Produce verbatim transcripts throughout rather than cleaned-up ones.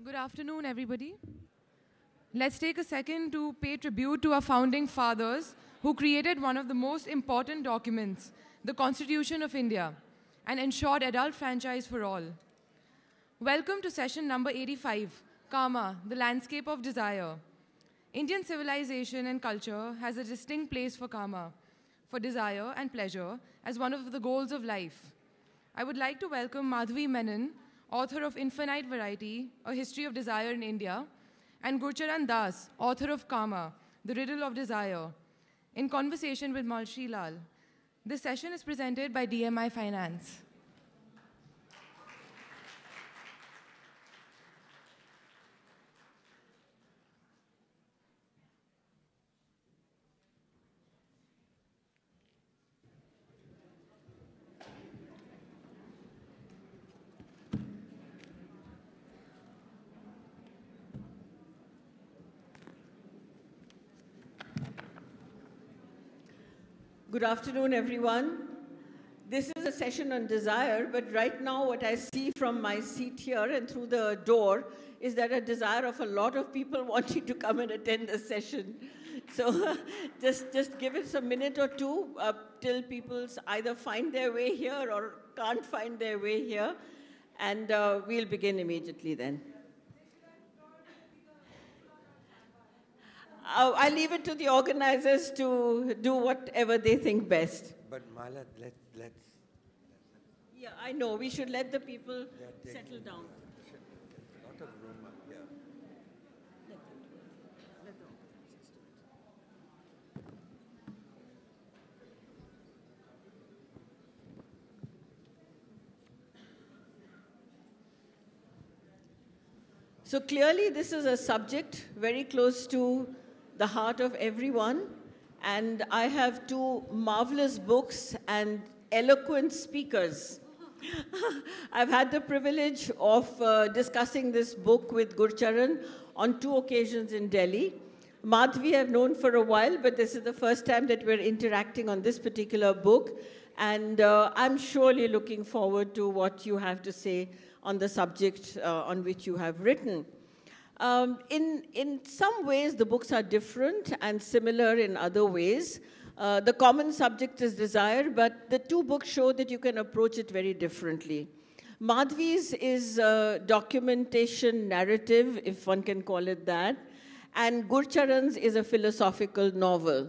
Good afternoon, everybody. Let's take a second to pay tribute to our founding fathers who created one of the most important documents, the Constitution of India, and ensured adult franchise for all. Welcome to session number eighty-five, Kama, the Landscape of Desire. Indian civilization and culture has a distinct place for Kama, for desire and pleasure as one of the goals of life. I would like to welcome Madhavi Menon, author of Infinite Variety, A History of Desire in India, and Gurcharan Das, author of Kama, The Riddle of Desire, in conversation with Malshi Lal. This session is presented by D M I Finance. Good afternoon, everyone. This is a session on desire, but right now what I see from my seat here and through the door is that a desire of a lot of people wanting to come and attend the session. So just, just give it a minute or two uh, till people either find their way here or can't find their way here, and uh, we'll begin immediately then. Uh, I leave it to the organizers to do whatever they think best. But Mala, let, let's... Yeah, I know. We should let the people settle down. A lot of room up here. So clearly this is a subject very close to the heart of everyone, and I have two marvelous books and eloquent speakers. I've had the privilege of uh, discussing this book with Gurcharan on two occasions in Delhi. Madhavi I've known for a while, but this is the first time that we're interacting on this particular book, and uh, I'm surely looking forward to what you have to say on the subject uh, on which you have written. Um, in, in some ways, the books are different and similar in other ways. Uh, the common subject is desire, but the two books show that you can approach it very differently. Madhavi's is uh, documentation narrative, if one can call it that, and Gurcharan's is a philosophical novel.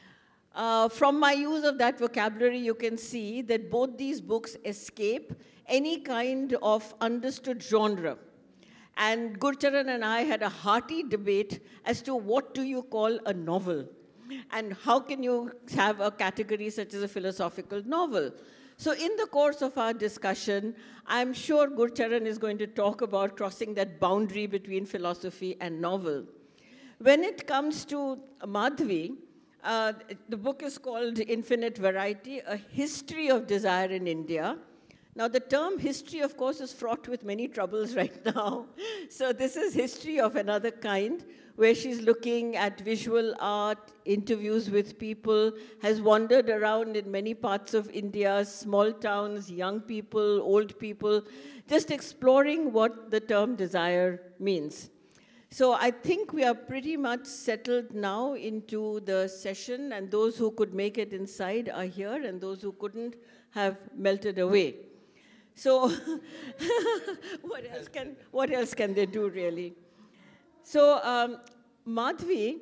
Uh, from my use of that vocabulary, you can see that both these books escape any kind of understood genre. And Gurcharan and I had a hearty debate as to what do you call a novel, and how can you have a category such as a philosophical novel. So in the course of our discussion, I'm sure Gurcharan is going to talk about crossing that boundary between philosophy and novel. When it comes to Madhavi, uh, the book is called Infinite Variety, A History of Desire in India. Now, the term history, of course, is fraught with many troubles right now. So this is history of another kind, where she's looking at visual art, interviews with people, has wandered around in many parts of India, small towns, young people, old people, just exploring what the term desire means. So I think we are pretty much settled now into the session, and those who could make it inside are here, and those who couldn't have melted away. So what else can, what else can they do, really? So um, Madhavi,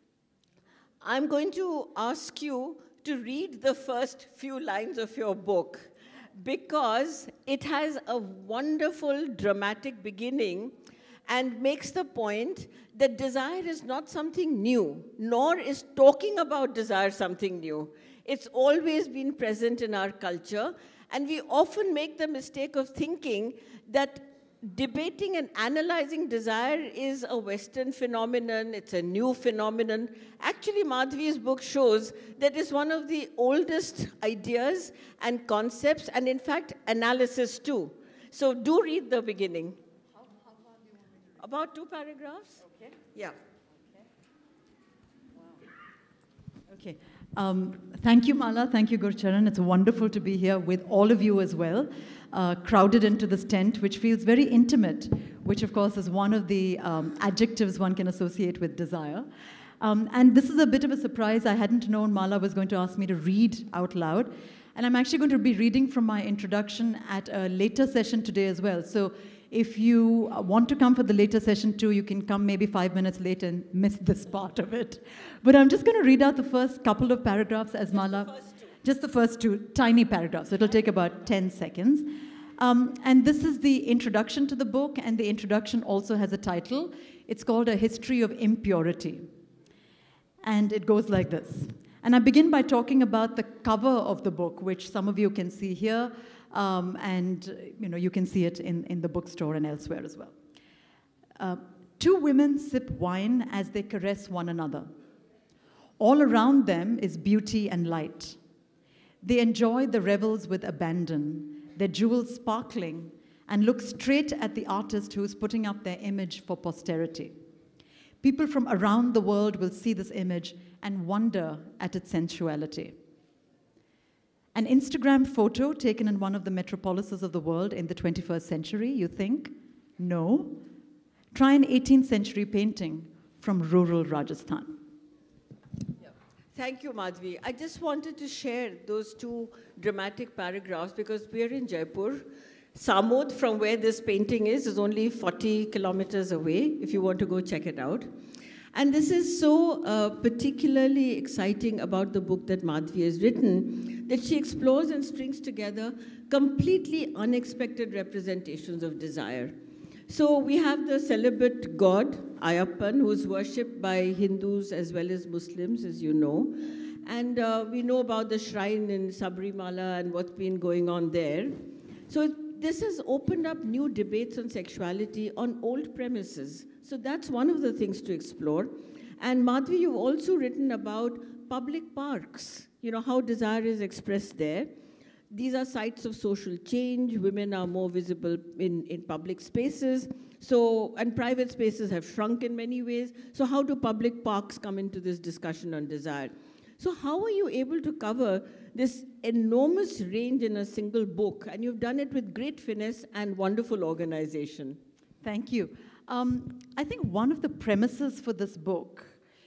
I'm going to ask you to read the first few lines of your book, because it has a wonderful dramatic beginning and makes the point that desire is not something new, nor is talking about desire something new. It's always been present in our culture, and we often make the mistake of thinking that debating and analyzing desire is a Western phenomenon, it's a new phenomenon. Actually, Madhavi's book shows that it's one of the oldest ideas and concepts, and in fact, analysis too. So do read the beginning. How, how long do you want me to read? About two paragraphs? Okay. Yeah. Okay. Wow. Okay. Um, thank you, Mala. Thank you, Gurcharan. It's wonderful to be here with all of you as well, uh, crowded into this tent, which feels very intimate which of course is one of the um, adjectives one can associate with desire. Um, and this is a bit of a surprise. I hadn't known Mala was going to ask me to read out loud. And I'm actually going to be reading from my introduction at a later session today as well. So if you want to come for the later session too, you can come maybe five minutes late and miss this part of it. But I'm just going to read out the first couple of paragraphs as Mala. Just the first two tiny paragraphs. So it'll take about ten seconds. Um, and this is the introduction to the book, and the introduction also has a title. It's called A History of Impurity. And it goes like this. And I begin by talking about the cover of the book, which some of you can see here, um, and you know, you can see it in, in the bookstore and elsewhere as well. Uh, two women sip wine as they caress one another. All around them is beauty and light. They enjoy the revels with abandon, their jewels sparkling, and look straight at the artist who is putting up their image for posterity. People from around the world will see this image and wonder at its sensuality. An Instagram photo taken in one of the metropolises of the world in the twenty-first century, you think? No. Try an eighteenth century painting from rural Rajasthan. Thank you, Madhvi. I just wanted to share those two dramatic paragraphs because we are in Jaipur. Samod, from where this painting is, is only forty kilometers away, if you want to go check it out. And this is so uh, particularly exciting about the book that Madhvi has written, that she explores and strings together completely unexpected representations of desire. So we have the celibate god, Ayyappan, who is worshipped by Hindus as well as Muslims, as you know. And uh, we know about the shrine in Sabarimala and what's been going on there. So this has opened up new debates on sexuality on old premises. So that's one of the things to explore. And Madhvi, you've also written about public parks, you know, how desire is expressed there. These are sites of social change. Women are more visible in, in public spaces. So, and private spaces have shrunk in many ways. So how do public parks come into this discussion on desire? So how are you able to cover this enormous range in a single book? And you've done it with great finesse and wonderful organization. Thank you. Um, I think one of the premises for this book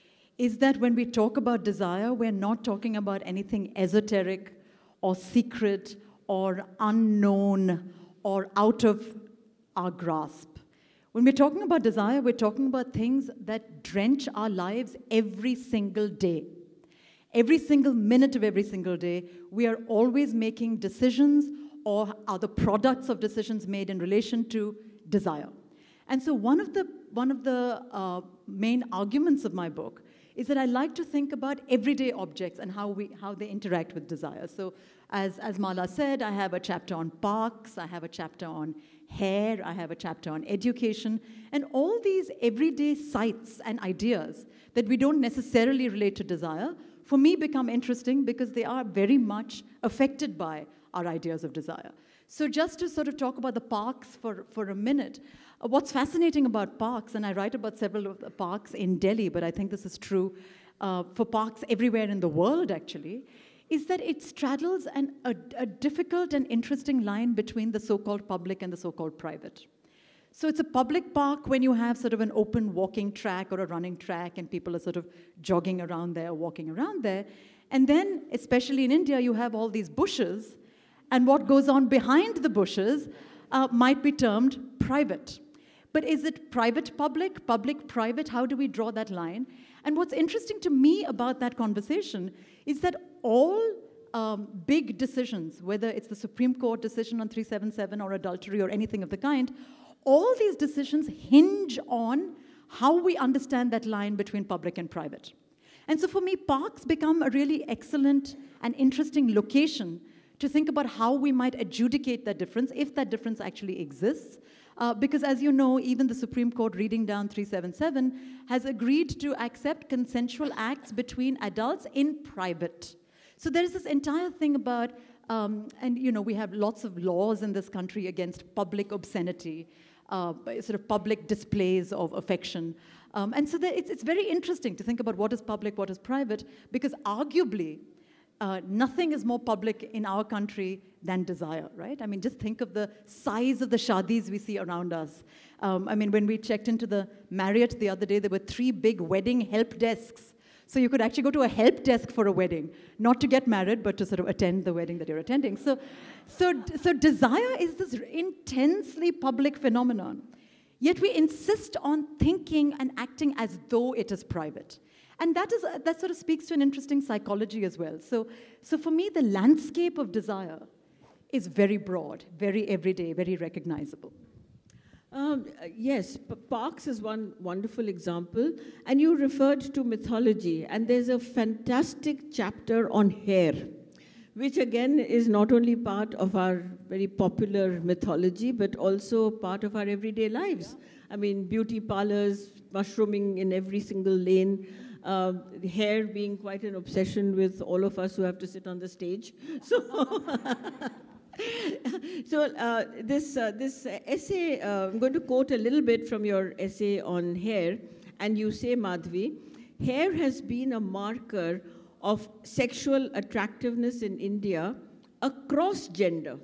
is that when we talk about desire, we're not talking about anything esoteric or secret or unknown or out of our grasp. When we're talking about desire, we're talking about things that drench our lives every single day. Every single minute of every single day, we are always making decisions or are the products of decisions made in relation to desire. And so one of the, one of the uh, main arguments of my book is that I like to think about everyday objects and how, we, how they interact with desire. So as, as Mala said, I have a chapter on parks, I have a chapter on hair, I have a chapter on education, and all these everyday sites and ideas that we don't necessarily relate to desire, for me become interesting because they are very much affected by our ideas of desire. So just to sort of talk about the parks for, for a minute, uh, what's fascinating about parks, and I write about several of the parks in Delhi, but I think this is true uh, for parks everywhere in the world actually, is that it straddles an, a, a difficult and interesting line between the so-called public and the so-called private. So it's a public park when you have sort of an open walking track or a running track and people are sort of jogging around there, walking around there. And then, especially in India, you have all these bushes, and what goes on behind the bushes uh, might be termed private. But is it private-public, public-private? How do we draw that line? And what's interesting to me about that conversation is that all um, big decisions, whether it's the Supreme Court decision on three seventy-seven or adultery or anything of the kind, all these decisions hinge on how we understand that line between public and private. And so for me, parks become a really excellent and interesting location to think about how we might adjudicate that difference, if that difference actually exists. Uh, because as you know, even the Supreme Court reading down three seventy-seven has agreed to accept consensual acts between adults in private. So there is this entire thing about, um, and you know, we have lots of laws in this country against public obscenity, uh, sort of public displays of affection. Um, and so there, it's, it's very interesting to think about what is public, what is private, because arguably, uh, nothing is more public in our country than desire, right? I mean, just think of the size of the shadis we see around us. Um, I mean, when we checked into the Marriott the other day, there were three big wedding help desks. So you could actually go to a help desk for a wedding, not to get married, but to sort of attend the wedding that you're attending. So, so, so desire is this intensely public phenomenon. Yet we insist on thinking and acting as though it is private. And that, is, that sort of speaks to an interesting psychology as well. So, so for me, the landscape of desire is very broad, very everyday, very recognizable. Um, yes, P Parks is one wonderful example. And you referred to mythology. And there's a fantastic chapter on hair, which again is not only part of our very popular mythology, but also part of our everyday lives. I mean, beauty parlors, mushrooming in every single lane, uh, hair being quite an obsession with all of us who have to sit on the stage. So, so uh, this, uh, this essay, uh, I'm going to quote a little bit from your essay on hair, and you say, Madhvi, hair has been a marker of sexual attractiveness in India across gender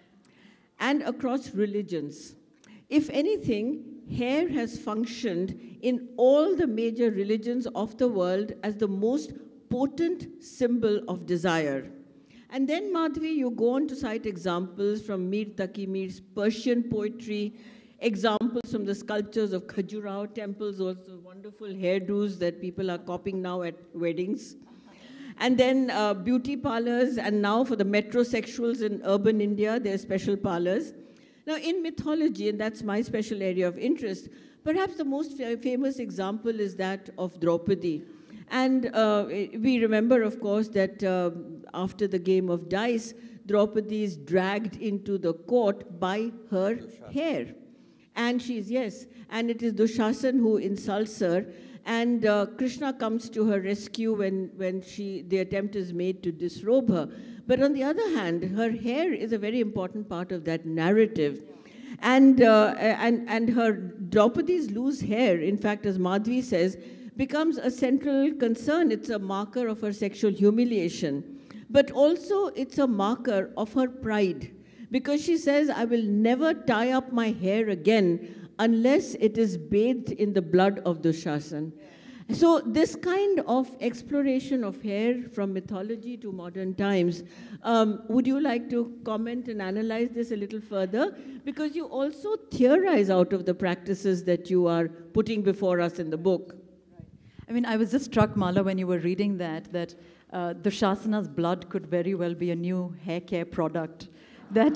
and across religions. If anything, hair has functioned in all the major religions of the world as the most potent symbol of desire. And then, Madhvi, you go on to cite examples from Mir Taqi Mir's Persian poetry, examples from the sculptures of Khajuraho temples, also wonderful hairdos that people are copying now at weddings. And then uh, beauty parlors, and now for the metrosexuals in urban India, there are special parlors. Now, in mythology, and that's my special area of interest, perhaps the most fa famous example is that of Draupadi. And uh, we remember, of course, that uh, after the game of dice, Draupadi is dragged into the court by her Dushasana. hair. And she's, yes, and it is Dushasan who insults her. And uh, Krishna comes to her rescue when, when she, the attempt is made to disrobe her. But on the other hand, her hair is a very important part of that narrative. And, uh, and, and her Draupadi's loose hair, in fact, as Madhvi says, becomes a central concern. It's a marker of her sexual humiliation. But also, it's a marker of her pride. Because she says, I will never tie up my hair again unless it is bathed in the blood of Dushasan. Yeah. So this kind of exploration of hair from mythology to modern times, um, would you like to comment and analyze this a little further? Because you also theorize out of the practices that you are putting before us in the book. Right. I mean, I was just struck, Mala, when you were reading that, that uh, Dushasana's blood could very well be a new hair care product that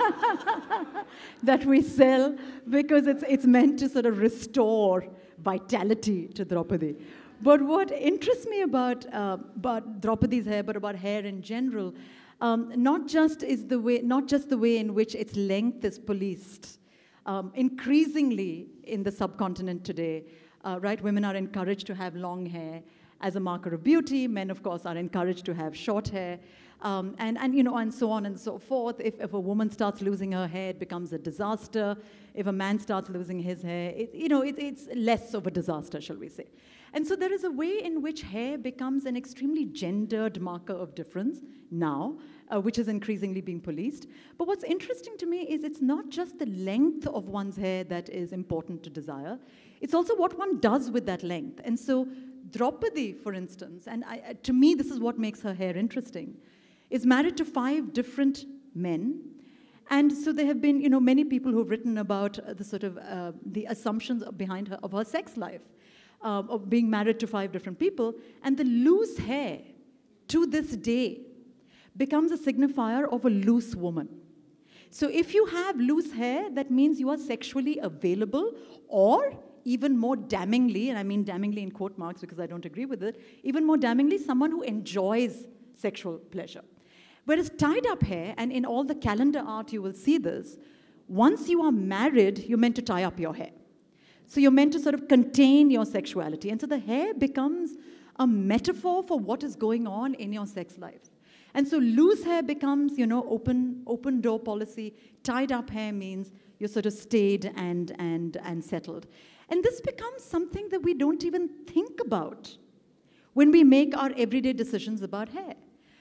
that we sell, because it's, it's meant to sort of restore vitality to Draupadi. But what interests me about, uh, about Draupadi's hair, but about hair in general, um, not just is the way, not just the way in which its length is policed. Um, increasingly in the subcontinent today, uh, right, women are encouraged to have long hair as a marker of beauty. Men, of course, are encouraged to have short hair. Um, and, and, you know, and so on and so forth. If, if a woman starts losing her hair, it becomes a disaster. If a man starts losing his hair, it, you know, it, it's less of a disaster, shall we say. And so there is a way in which hair becomes an extremely gendered marker of difference now, uh, which is increasingly being policed. But what's interesting to me is it's not just the length of one's hair that is important to desire. It's also what one does with that length. And so Draupadi, for instance, and I, to me this is what makes her hair interesting, is married to five different men. And so there have been, you know, many people who've written about uh, the sort of, uh, the assumptions behind her, of her sex life, uh, of being married to five different people. And the loose hair, to this day, becomes a signifier of a loose woman. So if you have loose hair, that means you are sexually available, or even more damningly, and I mean damningly in quote marks because I don't agree with it, even more damningly, someone who enjoys sexual pleasure. Whereas tied up hair, and in all the calendar art you will see this, once you are married, you're meant to tie up your hair. So you're meant to sort of contain your sexuality. And so the hair becomes a metaphor for what is going on in your sex life. And so loose hair becomes, you know, open, open door policy. Tied up hair means you're sort of stayed and, and, and settled. And this becomes something that we don't even think about when we make our everyday decisions about hair.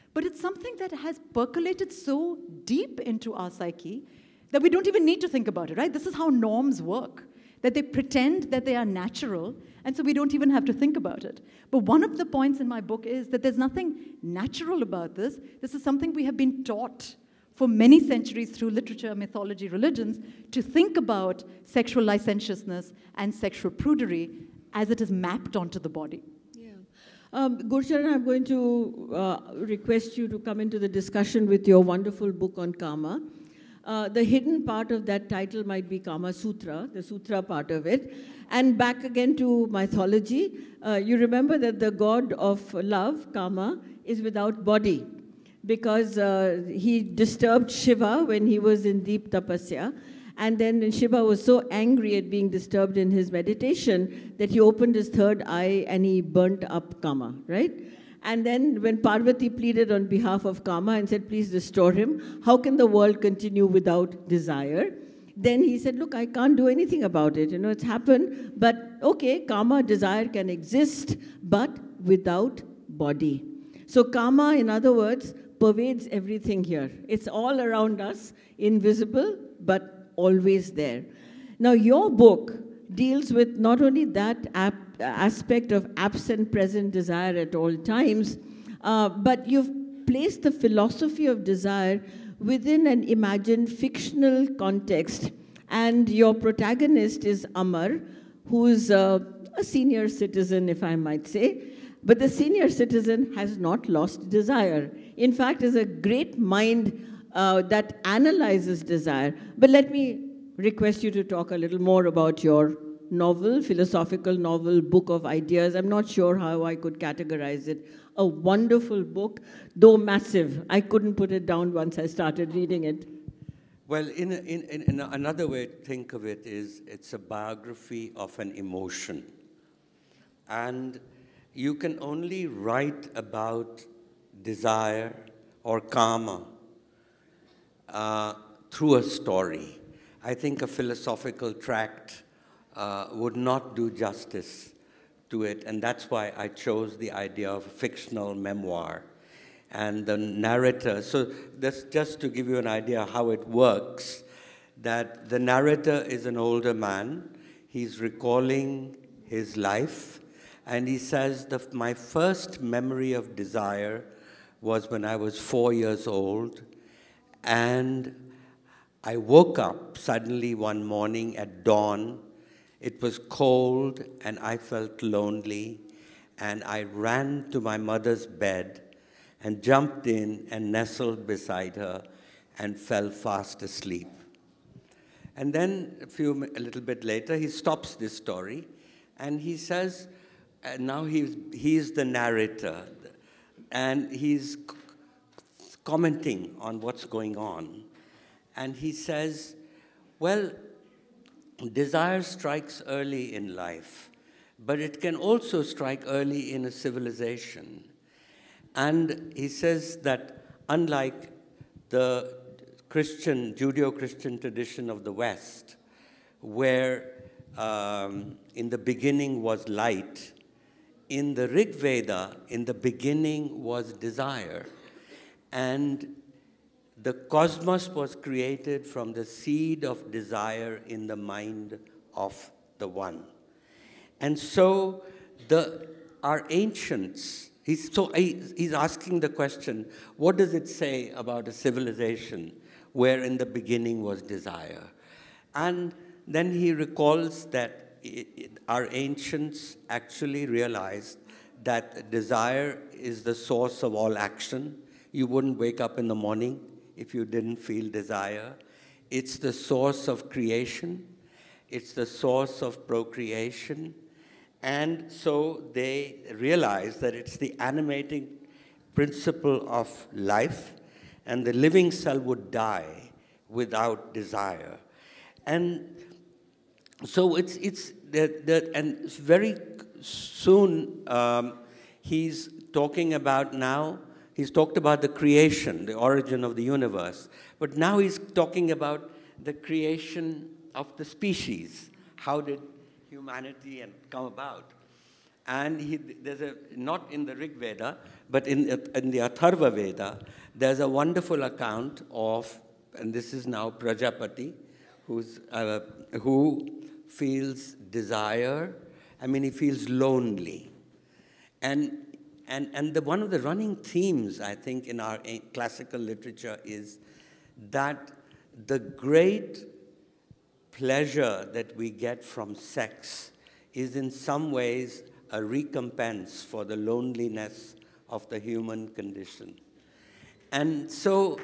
but it's something that has percolated so deep into our psyche that we don't even need to think about it, right? This is how norms work, that they pretend that they are natural, and so we don't even have to think about it. But one of the points in my book is that there's nothing natural about this. This is something we have been taught for many centuries through literature, mythology, religions, to think about sexual licentiousness and sexual prudery as it is mapped onto the body. Yeah. Um, Gurcharan, I'm going to uh, request you to come into the discussion with your wonderful book on karma. Uh, the hidden part of that title might be Kama Sutra, the sutra part of it. And back again to mythology, uh, you remember that the god of love, Kama, is without body, because uh, he disturbed Shiva when he was in deep tapasya. And then Shiva was so angry at being disturbed in his meditation that he opened his third eye and he burnt up Kama, right? And then when Parvati pleaded on behalf of Kama and said, please restore him, how can the world continue without desire? Then he said, look, I can't do anything about it. You know, it's happened, but okay, Kama, desire can exist, but without body. So Kama, in other words, pervades everything here. It's all around us, invisible, but always there. Now, your book deals with not only that ap aspect of absent present desire at all times, uh, but you've placed the philosophy of desire within an imagined fictional context. And your protagonist is Amar, who's uh, a senior citizen, if I might say. But the senior citizen has not lost desire. In fact, is a great mind uh, that analyzes desire. But let me request you to talk a little more about your novel, philosophical novel, book of ideas. I'm not sure how I could categorize it. A wonderful book, though massive. I couldn't put it down once I started reading it. Well, in, a, in, in another way to think of it is it's a biography of an emotion. And you can only write about desire or karma uh, through a story. I think a philosophical tract uh, would not do justice to it, and that's why I chose the idea of a fictional memoir. And the narrator, so that's just to give you an idea how it works, that the narrator is an older man. He's recalling his life, and he says, the, my first memory of desire was when I was four years old, and I woke up suddenly one morning at dawn. It was cold, and I felt lonely, and I ran to my mother's bed and jumped in and nestled beside her and fell fast asleep. And then a few, a little bit later, he stops this story, and he says, uh, now he's, he's the narrator, and he's commenting on what's going on. And he says, well, desire strikes early in life, but it can also strike early in a civilization. And he says that unlike the Christian, Judeo-Christian tradition of the West, where um, in the beginning was light, in the Rig Veda, in the beginning was desire. And the cosmos was created from the seed of desire in the mind of the One. And so the, our ancients, he's, so he's asking the question, what does it say about a civilization where in the beginning was desire? And then he recalls that it, it, our ancients actually realized that desire is the source of all action. You wouldn't wake up in the morning if you didn't feel desire. It's the source of creation. It's the source of procreation. And so they realized that it's the animating principle of life, and the living cell would die without desire. And so it's, it's that, that and very soon um, he's talking about now, he's talked about the creation, the origin of the universe, but now he's talking about the creation of the species. How did humanity come about? And he, there's a, not in the Rig Veda, but in, in the Atharva Veda, there's a wonderful account of, and this is now Prajapati, who's, uh, who feels desire. I mean, he feels lonely. And, and, and the, one of the running themes, I think, in our classical literature is that the great pleasure that we get from sex is in some ways a recompense for the loneliness of the human condition. And so,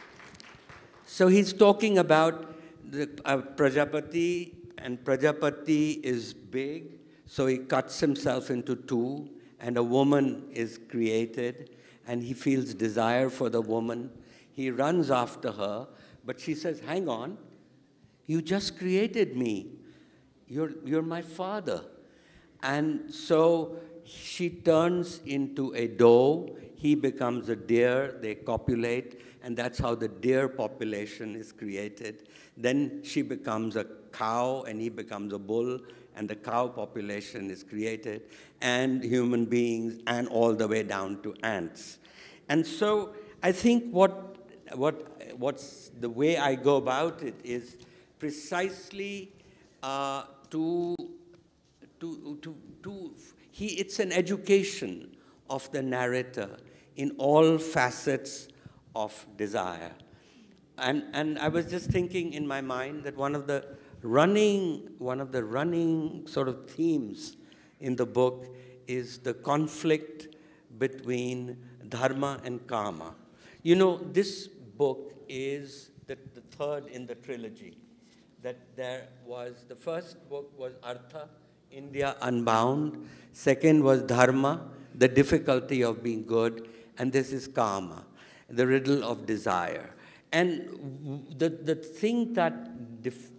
so he's talking about the uh, Prajapati, and Prajapati is big, so he cuts himself into two, and a woman is created, and he feels desire for the woman. He runs after her, but she says, hang on, you just created me. You're, you're my father. And so she turns into a doe, he becomes a deer, they copulate, and that's how the deer population is created. Then she becomes a cow, and he becomes a bull, and the cow population is created, and human beings, and all the way down to ants. And so I think what, what, what's the way I go about it is precisely uh, to To, to, to, he, it's an education of the narrator in all facets of desire. And, and I was just thinking in my mind that one of the running, one of the running sort of themes in the book is the conflict between dharma and kama. You know, this book is the, the third in the trilogy. That there was, the first book was Artha, India Unbound. Second was Dharma, the difficulty of being good. And this is Kama, the riddle of desire. And the, the thing that, def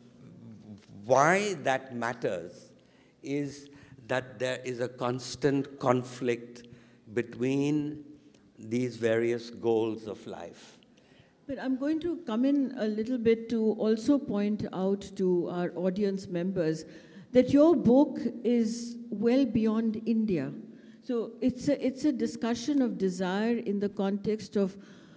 why that matters is that there is a constant conflict between these various goals of life. But I'm going to come in a little bit to also point out to our audience members that your book is well beyond India. So it's a, it's a discussion of desire in the context of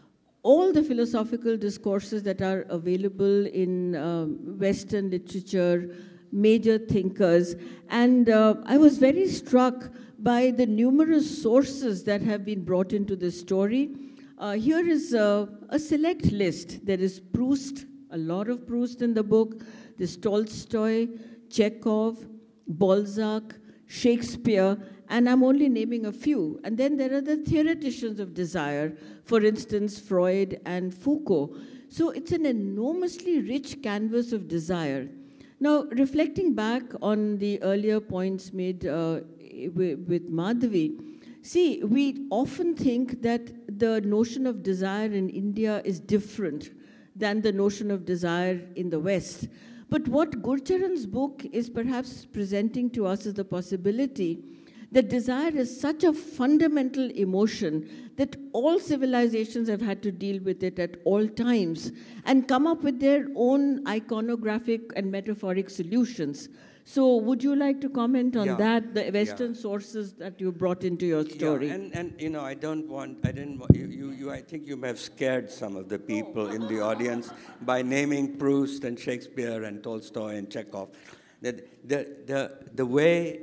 all the philosophical discourses that are available in um, Western literature, major thinkers. And uh, I was very struck by the numerous sources that have been brought into this story. Uh, here is a, a select list. There is Proust, a lot of Proust in the book. There's Tolstoy, Chekhov, Balzac, Shakespeare, and I'm only naming a few. And then there are the theoreticians of desire, for instance, Freud and Foucault. So it's an enormously rich canvas of desire. Now, reflecting back on the earlier points made uh, with Madhavi, see, we often think that the notion of desire in India is different than the notion of desire in the West. But what Gurcharan's book is perhaps presenting to us is the possibility that desire is such a fundamental emotion that all civilizations have had to deal with it at all times and come up with their own iconographic and metaphoric solutions. So would you like to comment on yeah. that, the Western yeah. sources that you brought into your story? Yeah, and, and you know, I don't want, I didn't want, you, you, you, I think you may have scared some of the people in the audience by naming Proust and Shakespeare and Tolstoy and Chekhov. The, the, the, the way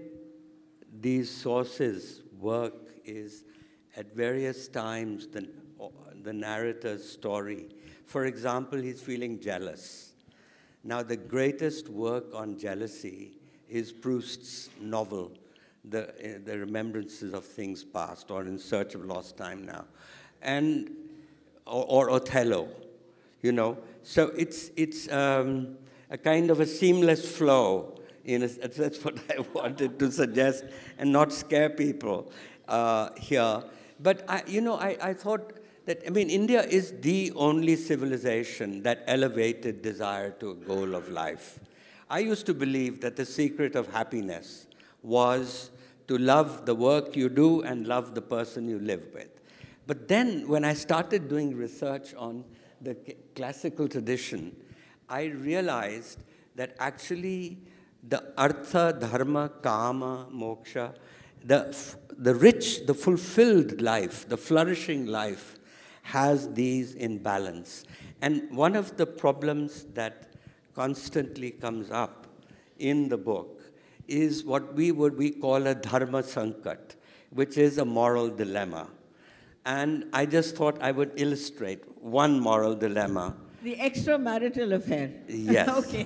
these sources work is at various times the, the narrator's story. For example, he's feeling jealous. Now, the greatest work on jealousy is Proust's novel, the, uh, the Remembrances of Things Past, or In Search of Lost Time Now, and, or, or Othello, you know. So it's, it's um, a kind of a seamless flow. In a, that's what I wanted to suggest, and not scare people uh, here. But, I, you know, I, I thought, that, I mean, India is the only civilization that elevated desire to a goal of life. I used to believe that the secret of happiness was to love the work you do and love the person you live with. But then, when I started doing research on the classical tradition, I realized that actually the artha, dharma, kama, moksha, the, the rich, the fulfilled life, the flourishing life has these in balance. And one of the problems that constantly comes up in the book is what we would we call a dharma sankat, which is a moral dilemma. And I just thought I would illustrate one moral dilemma. The extramarital affair. Yes. Okay.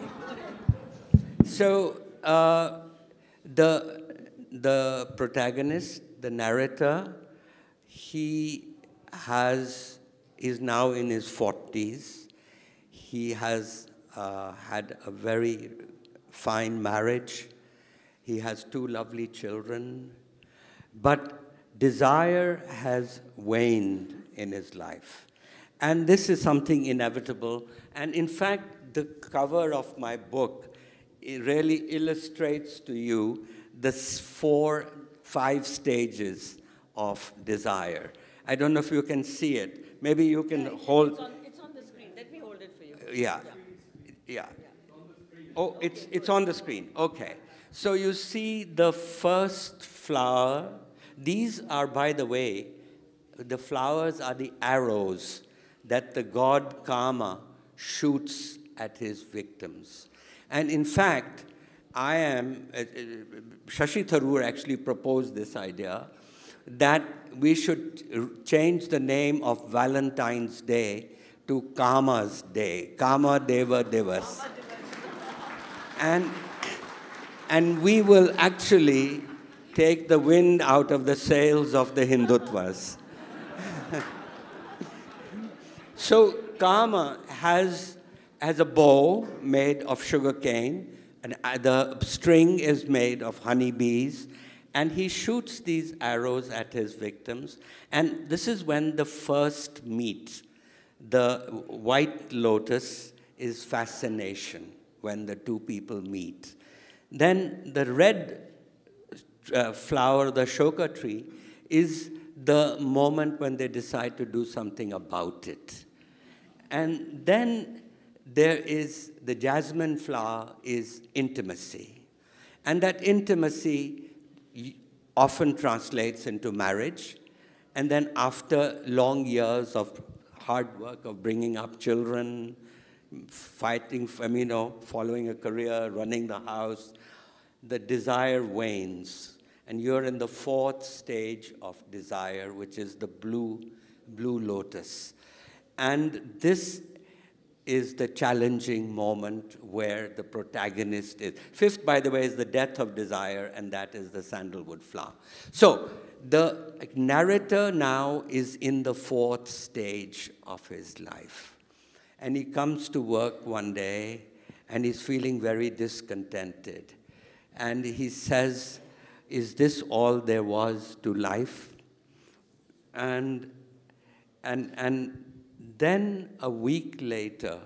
So uh, the, the protagonist, the narrator, he has, is now in his forties. He has uh, had a very fine marriage. He has two lovely children. But desire has waned in his life. And this is something inevitable. And in fact, the cover of my book, it really illustrates to you the four, five stages of desire. I don't know if you can see it. Maybe you can yeah, hold. It's on, it's on the screen. Let me hold it for you. Yeah. Yeah. Oh, it's, it's on the screen. Okay. So you see the first flower. These are, by the way, the flowers are the arrows that the god Kama shoots at his victims. And in fact, I am, uh, uh, Shashi Tharoor actually proposed this idea that we should change the name of Valentine's Day to Kama's Day, Kama Deva Divas. And, and we will actually take the wind out of the sails of the Hindutvas. So Kama has, has a bow made of sugar cane, and the string is made of honeybees, and he shoots these arrows at his victims. And this is when the first meet. The white lotus is fascination, when the two people meet. Then the red uh, flower, the shoka tree, is the moment when they decide to do something about it. And then there is, the jasmine flower is intimacy. And that intimacy often translates into marriage. And then after long years of hard work of bringing up children, fighting, you know, following a career, running the house, the desire wanes. And you're in the fourth stage of desire, which is the blue, blue lotus. And this is the challenging moment where the protagonist is. Fifth, by the way, is the death of desire, and that is the sandalwood flower. So the narrator now is in the fourth stage of his life. And he comes to work one day, and he's feeling very discontented. And he says, is this all there was to life? And, and, and then a week later,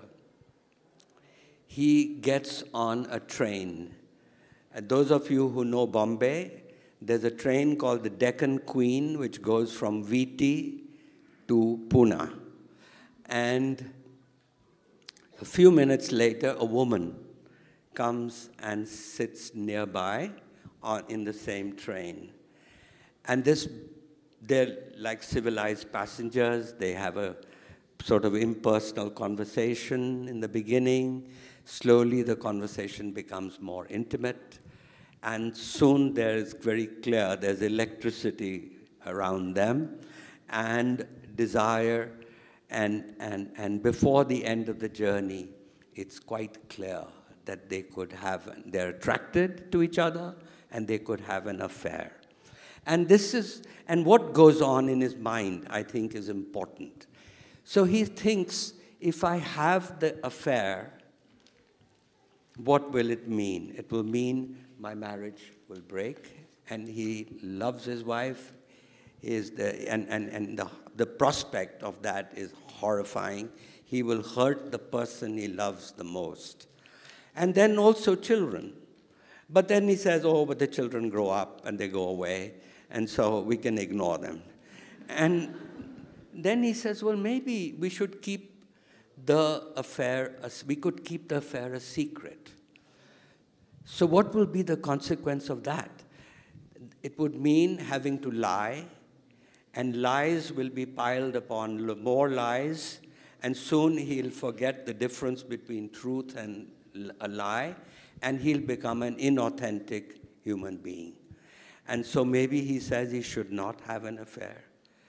he gets on a train. And those of you who know Bombay, there's a train called the Deccan Queen, which goes from V T to Pune. And a few minutes later, a woman comes and sits nearby on, in the same train. And this, they're like civilized passengers. They have a sort of impersonal conversation in the beginning. Slowly, the conversation becomes more intimate. And soon, there is very clear, there's electricity around them and desire. And, and, and before the end of the journey, it's quite clear that they could have, they're attracted to each other, and they could have an affair. And this is, and what goes on in his mind, I think, is important. So he thinks, if I have the affair, what will it mean? It will mean my marriage will break, and he loves his wife, is the, and, and, and the, the prospect of that is horrifying. He will hurt the person he loves the most. And then also children. But then he says, oh, but the children grow up and they go away, and so we can ignore them. And then he says, well, maybe we should keep the affair, we could keep the affair a secret. So what will be the consequence of that? it would mean having to lie, and lies will be piled upon more lies, and soon he'll forget the difference between truth and a lie, and he'll become an inauthentic human being. And so maybe he says he should not have an affair.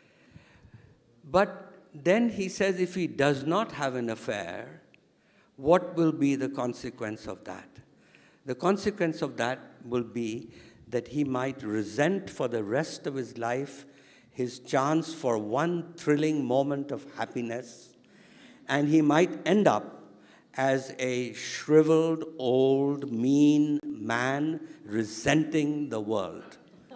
But then he says if he does not have an affair, what will be the consequence of that? The consequence of that will be that he might resent for the rest of his life his chance for one thrilling moment of happiness, and he might end up as a shriveled, old, mean man resenting the world.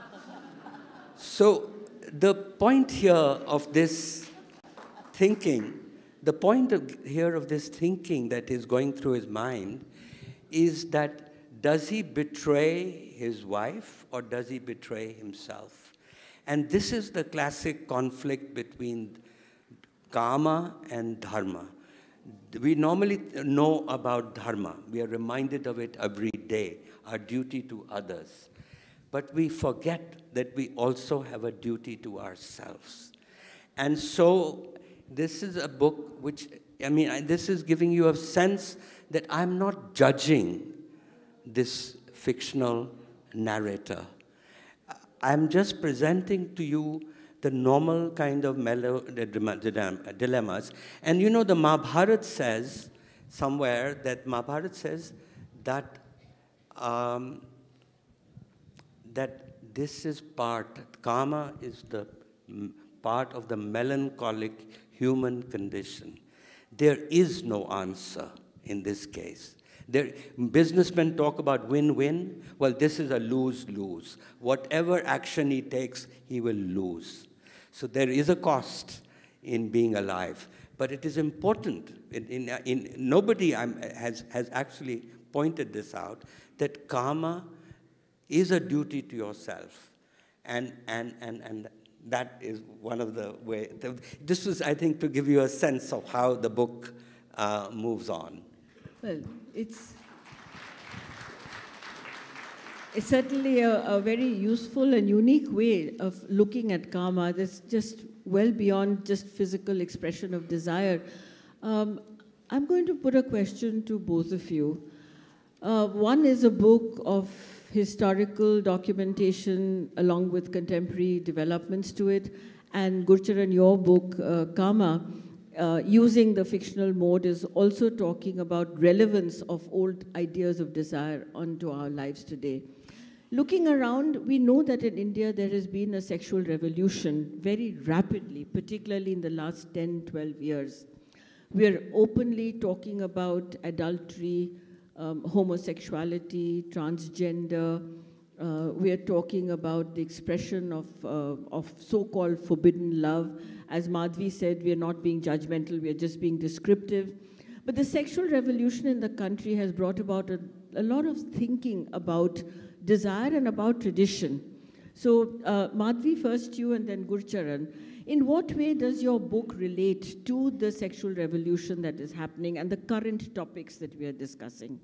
So the point here of this thinking, the point of, here of this thinking that is going through his mind is that does he betray his wife or does he betray himself? And this is the classic conflict between karma and dharma. We normally know about dharma. We are reminded of it every day, our duty to others. But we forget that we also have a duty to ourselves. And so this is a book which, I mean, this is giving you a sense that I'm not judging this fictional narrator. I'm just presenting to you the normal kind of mellow dilemmas. And you know, the Mahabharata says somewhere that Mahabharata says that um, that this is part, karma is the part of the melancholic human condition. There is no answer in this case. There, businessmen talk about win-win. Well, this is a lose-lose. Whatever action he takes, he will lose. So there is a cost in being alive. But it is important. In, in, in, nobody I'm, has, has actually pointed this out, that karma is a duty to yourself. And, and, and, and that is one of the ways. This was, I think, to give you a sense of how the book uh, moves on. Well, it's, it's certainly a, a very useful and unique way of looking at karma that's just well beyond just physical expression of desire. Um, I'm going to put a question to both of you. Uh, one is a book of historical documentation along with contemporary developments to it, and Gurcharan, your book, uh, Karma, Uh, using the fictional mode, is also talking about relevance of old ideas of desire onto our lives today. Looking around, we know that in India there has been a sexual revolution very rapidly, particularly in the last ten, twelve years. We are openly talking about adultery, um, homosexuality, transgender. Uh, we are talking about the expression of, uh, of so-called forbidden love. As Madhvi said, we are not being judgmental, we are just being descriptive. But the sexual revolution in the country has brought about a, a lot of thinking about desire and about tradition. So uh, Madhvi, first you and then Gurcharan. In what way does your book relate to the sexual revolution that is happening and the current topics that we are discussing?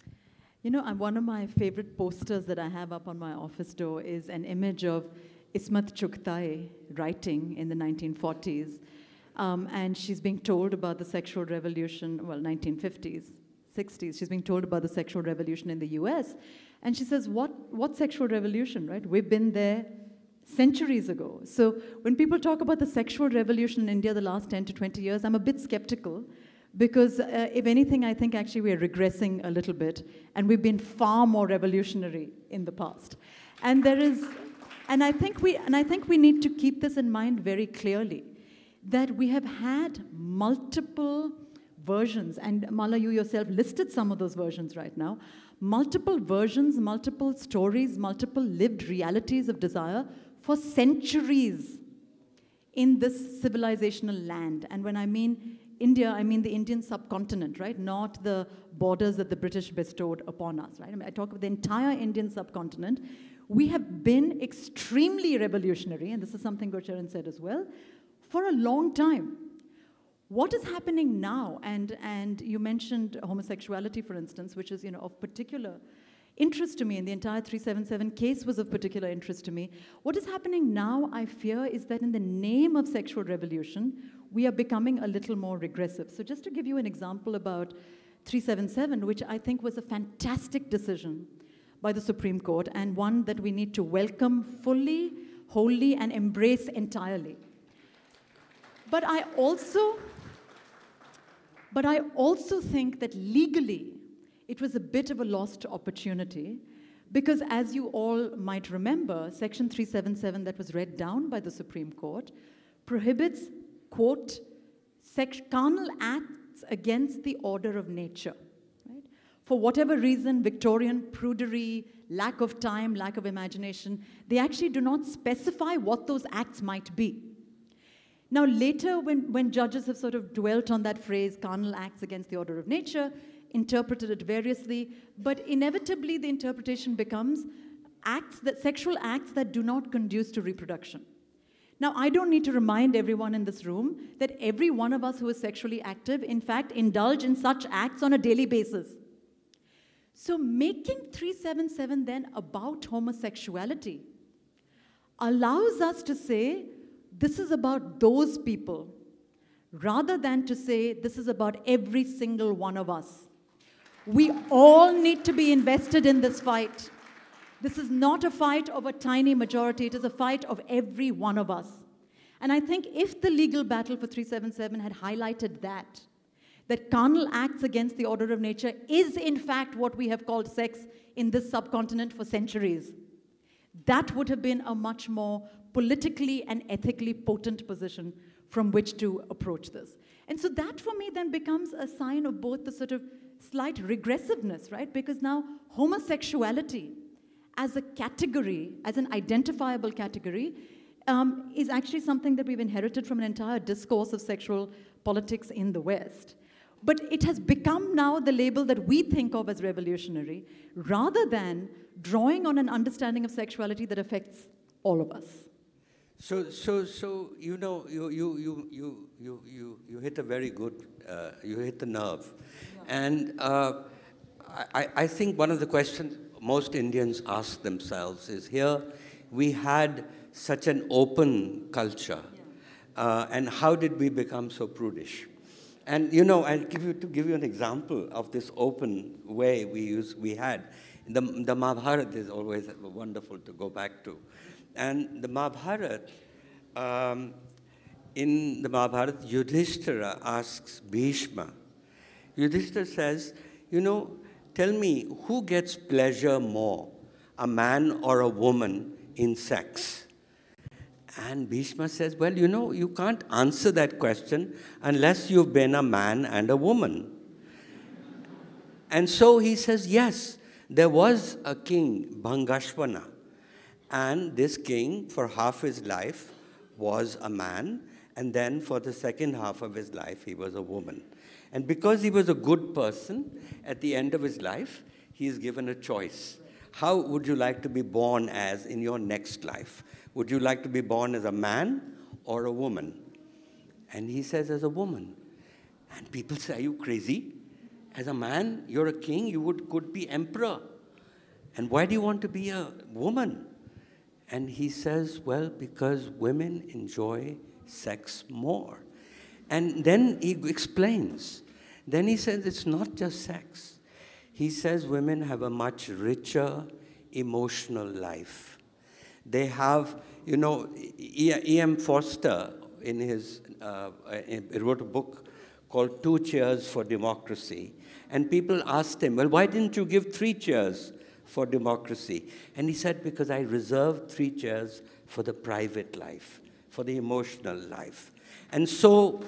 You know, I'm, one of my favorite posters that I have up on my office door is an image of Ismat Chughtai writing in the nineteen forties. Um, and she's being told about the sexual revolution, well, nineteen fifties, sixties. She's being told about the sexual revolution in the U S. And she says, what, what sexual revolution, right? We've been there centuries ago. So when people talk about the sexual revolution in India the last ten to twenty years, I'm a bit skeptical. Because uh, if anything, I think actually we're regressing a little bit, and we've been far more revolutionary in the past. And there is, and I think we, and I think we need to keep this in mind very clearly, that we have had multiple versions, and Mala, you yourself listed some of those versions right now, multiple versions, multiple stories, multiple lived realities of desire for centuries in this civilizational land. And when I mean India, I mean the Indian subcontinent, right? Not the borders that the British bestowed upon us, right? I mean, I talk about the entire Indian subcontinent. We have been extremely revolutionary, and this is something Gurcharan said as well, for a long time. What is happening now, and, and you mentioned homosexuality, for instance, which is, you know, of particular interest to me, and the entire three seventy-seven case was of particular interest to me. What is happening now, I fear, is that in the name of sexual revolution, we are becoming a little more regressive. So just to give you an example about three seventy-seven, which I think was a fantastic decision by the Supreme Court, and one that we need to welcome fully, wholly, and embrace entirely. But I also, but I also think that legally, it was a bit of a lost opportunity, because as you all might remember, Section three seventy-seven that was read down by the Supreme Court prohibits, quote, carnal acts against the order of nature. Right? For whatever reason, Victorian prudery, lack of time, lack of imagination, they actually do not specify what those acts might be. Now later, when, when judges have sort of dwelt on that phrase, carnal acts against the order of nature, interpreted it variously, but inevitably the interpretation becomes acts that, sexual acts that do not conduce to reproduction. Now, I don't need to remind everyone in this room that every one of us who is sexually active, in fact, indulge in such acts on a daily basis. So making three seventy-seven then about homosexuality allows us to say, this is about those people, rather than to say, this is about every single one of us. We all need to be invested in this fight. This is not a fight of a tiny majority, it is a fight of every one of us. And I think if the legal battle for three seventy-seven had highlighted that, that carnal acts against the order of nature is in fact what we have called sex in this subcontinent for centuries, that would have been a much more politically and ethically potent position from which to approach this. And so that for me then becomes a sign of both the sort of slight regressiveness, right? Because now homosexuality as a category, as an identifiable category, um, is actually something that we've inherited from an entire discourse of sexual politics in the West. But it has become now the label that we think of as revolutionary, rather than drawing on an understanding of sexuality that affects all of us. So, so, so you know, you, you, you, you, you, you, you hit a very good, uh, you hit the nerve. Yeah. And uh, I, I think one of the questions most Indians ask themselves is, here we had such an open culture, yeah. uh, and how did we become so prudish? And you know, I'll give you, to give you an example of this open way we, use, we had. The, the Mahabharata is always wonderful to go back to. And the Mahabharata, um, in the Mahabharata, Yudhishthira asks Bhishma. Yudhishthira says, you know, tell me, who gets pleasure more, a man or a woman in sex? And Bhishma says, well, you know, you can't answer that question unless you've been a man and a woman. And so he says, yes, there was a king, Bhangashvana. And this king, for half his life, was a man, and then for the second half of his life, he was a woman. And because he was a good person, at the end of his life, he is given a choice. How would you like to be born as in your next life? Would you like to be born as a man or a woman? And he says, as a woman. And people say, are you crazy? As a man, you're a king, you would, could be emperor. And why do you want to be a woman? And he says, well, because women enjoy sex more. And then he explains. Then he says, it's not just sex. He says women have a much richer emotional life. They have, you know, E M Forster, in his, uh, he wrote a book called Two Cheers for Democracy. And people asked him, well, why didn't you give three cheers for democracy? And he said, because I reserved three cheers for the private life, for the emotional life. And so